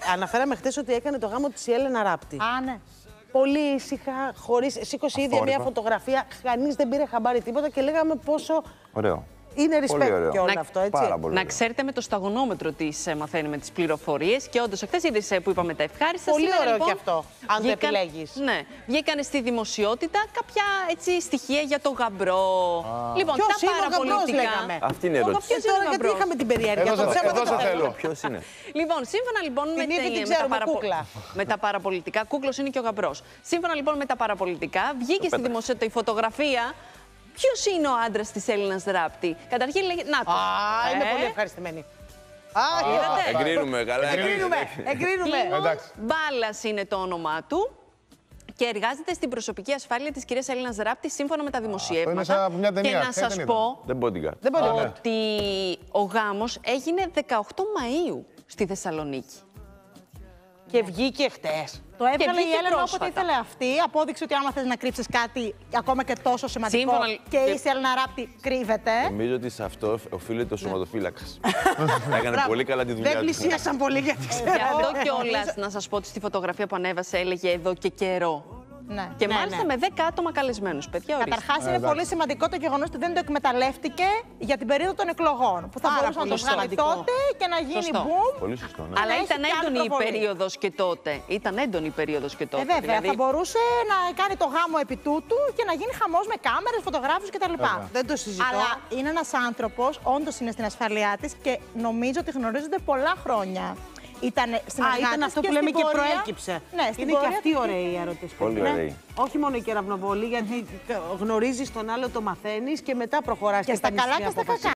Αναφέραμε χθες ότι έκανε το γάμο της η Έλενα Ράπτη. Α, ναι. Πολύ ήσυχα, χωρίς. Σήκωσε ήδη μια φωτογραφία. Κανείς δεν πήρε χαμπάρι τίποτα και λέγαμε πόσο. Ωραίο. Είναι respect και όλο αυτό, έτσι. Πάρα πολύ να ξέρετε, με το σταγονόμετρο της μαθαίνουμε τις πληροφορίες και όντως εχθές είδες που είπαμε τα ευχάριστα. Πολύ σήμερα, ωραίο λοιπόν, και αυτό, αν το επιλέγεις. Ναι, βγήκανε στη δημοσιότητα κάποια έτσι, στοιχεία για το γαμπρό. Λοιπόν, ποιος τα είναι ο γαμπρός, παραπολιτικά. λέγαμε. Αυτή είναι η ερώτηση. Και τώρα γιατί είχαμε την περιέργεια. Εδώ σε θέλω. Ποιος είναι? Λοιπόν, σύμφωνα λοιπόν με τα παραπολιτικά, κούκλος είναι και ο γαμπρός. Σύμφωνα λοιπόν με τα παραπολιτικά, βγήκε στη δημοσιότητα η φωτογραφία. Ποιος είναι ο άντρας της Έλληνας Ράπτη? Καταρχήν λέγεται. Να το. Είμαι πολύ ευχαριστημένη. Είδατε. Εγκρίνουμε, καλά. Εγκρίνουμε. Μπάλας είναι το όνομά του. Και εργάζεται στην προσωπική ασφάλεια της κυρίας Έλληνας Ράπτη σύμφωνα με τα δημοσιεύματα. Και να σας πω ότι ο γάμος έγινε 18 Μαΐου στη Θεσσαλονίκη. Και βγήκε χτες. Το έβγαλε η Έλενα πρόσφατα. όποτε ήθελε αυτή. Απόδειξε ότι άμα θες να κρύψεις κάτι ακόμα και τόσο σημαντικό και είσαι Έλληνα Ράπτη, κρύβεται. Νομίζω ότι σε αυτό οφείλεται ο σωματοφύλακας. Έκανε πολύ καλά τη δουλειά του. Δεν πλησίασαν πολύ γιατί ξέρω. Γι' αυτό κιόλας να σας πω ότι στη φωτογραφία που ανέβασε έλεγε εδώ και καιρό. Ναι. Και μάλιστα με 10 άτομα καλεσμένους, παιδιά. Καταρχάς, είναι πολύ σημαντικό το γεγονός ότι δεν το εκμεταλλεύτηκε για την περίοδο των εκλογών. Που θα μπορούσε να το βγάλει τότε και να γίνει boom. Πολύ σωστό, ναι. Αλλά έχει ήταν και άλλη έντονη η προβολή. περίοδος και τότε. Ήταν έντονη η περίοδος και τότε. Βέβαια, δηλαδή... θα μπορούσε να κάνει το γάμο επί τούτου και να γίνει χαμός με κάμερες, φωτογράφους κτλ. Δεν το συζητώ. Αλλά είναι ένας άνθρωπος, όντως είναι στην ασφαλειά της και νομίζω ότι γνωρίζονται πολλά χρόνια. Ήταν αυτό που λέμε και προέκυψε. Ναι, είναι και αυτή ωραία η ερώτηση. Πολύ ωραία. Όχι μόνο η κεραυνοβολή, γιατί γνωρίζεις τον άλλο, το μαθαίνεις και μετά προχωράς Και στα καλά και στα κακά.